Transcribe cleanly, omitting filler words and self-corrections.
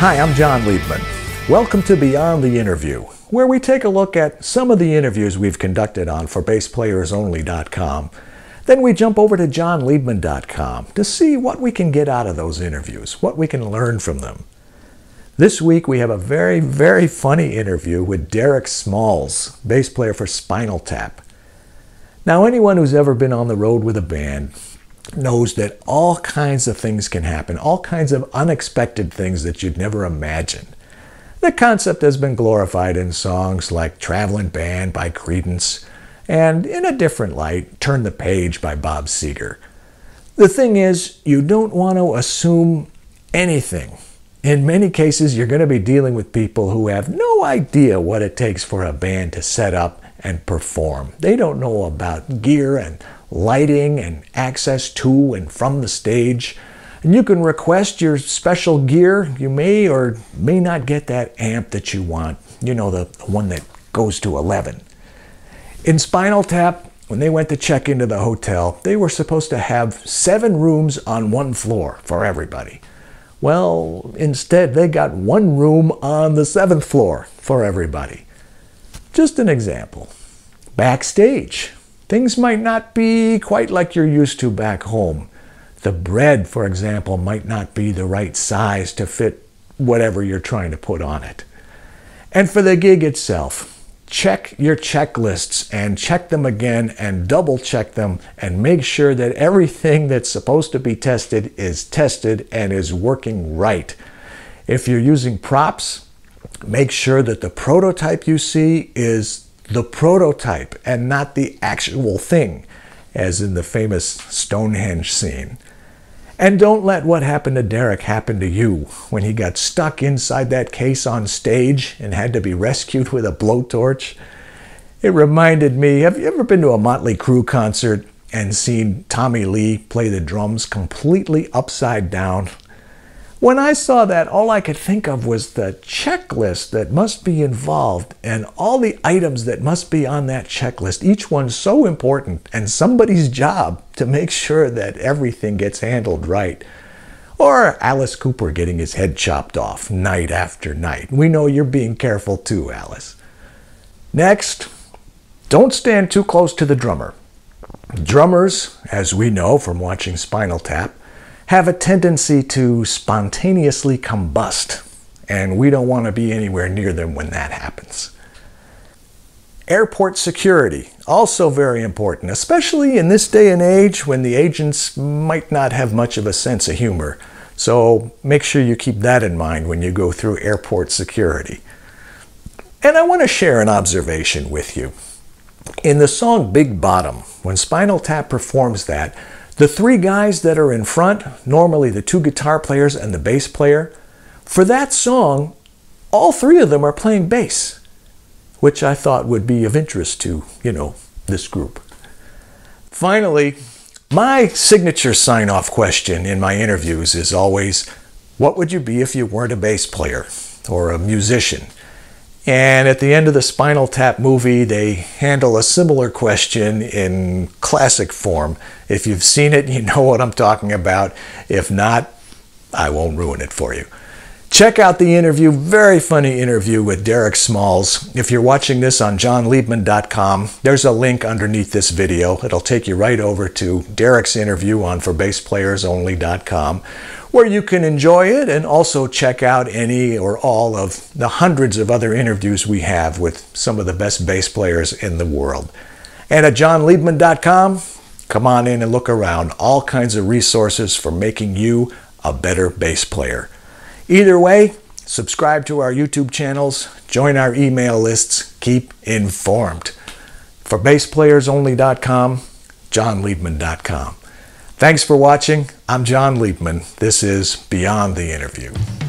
Hi, I'm John Liebman. Welcome to Beyond the Interview, where we take a look at some of the interviews we've conducted on ForBassPlayersOnly.com. Then we jump over to JohnLiebman.com to see what we can get out of those interviews, what we can learn from them. This week we have a very, very funny interview with Derek Smalls, bass player for Spinal Tap. Now, anyone who's ever been on the road with a band knows that all kinds of things can happen, all kinds of unexpected things that you'd never imagine. The concept has been glorified in songs like Traveling Band by Creedence and, in a different light, Turn the Page by Bob Seger. The thing is, you don't want to assume anything. In many cases, you're going to be dealing with people who have no idea what it takes for a band to set up and perform. They don't know about gear and lighting and access to and from the stage. And you can request your special gear. You may or may not get that amp that you want. You know, the one that goes to 11. In Spinal Tap, when they went to check into the hotel, they were supposed to have 7 rooms on one floor for everybody. Well, instead, they got 1 room on the 7th floor for everybody. Just an example. Backstage, things might not be quite like you're used to back home. The bread, for example, might not be the right size to fit whatever you're trying to put on it. And for the gig itself, check your checklists and check them again and double check them and make sure that everything that's supposed to be tested is tested and is working right. If you're using props, make sure that the prototype you see is the prototype and not the actual thing, as in the famous Stonehenge scene. And don't let what happened to Derek happen to you when he got stuck inside that case on stage and had to be rescued with a blowtorch. It reminded me, have you ever been to a Motley Crue concert and seen Tommy Lee play the drums completely upside down? When I saw that, all I could think of was the checklist that must be involved and all the items that must be on that checklist, each one so important and somebody's job to make sure that everything gets handled right. Or Alice Cooper getting his head chopped off night after night. We know you're being careful too, Alice. Next, don't stand too close to the drummer. Drummers, as we know from watching Spinal Tap, have a tendency to spontaneously combust, and we don't want to be anywhere near them when that happens. Airport security, also very important, especially in this day and age when the agents might not have much of a sense of humor. So make sure you keep that in mind when you go through airport security. And I want to share an observation with you. In the song Big Bottom, when Spinal Tap performs that, the 3 guys that are in front, normally the 2 guitar players and the bass player, for that song, all 3 of them are playing bass, which I thought would be of interest to, this group. Finally, my signature sign-off question in my interviews is always, what would you be if you weren't a bass player or a musician? And at the end of the Spinal Tap movie, they handle a similar question in classic form. If you've seen it, you know what I'm talking about. If not, I won't ruin it for you. Check out the interview, very funny interview with Derek Smalls. If you're watching this on JohnLiebman.com, there's a link underneath this video. It'll take you right over to Derek's interview on ForBassPlayersOnly.com, where you can enjoy it and also check out any or all of the hundreds of other interviews we have with some of the best bass players in the world. And at JohnLiebman.com, come on in and look around. All kinds of resources for making you a better bass player. Either way, subscribe to our YouTube channels, join our email lists, keep informed. For BassPlayersOnly.com, JohnLiebman.com. Thanks for watching. I'm John Liebman. This is Beyond the Interview.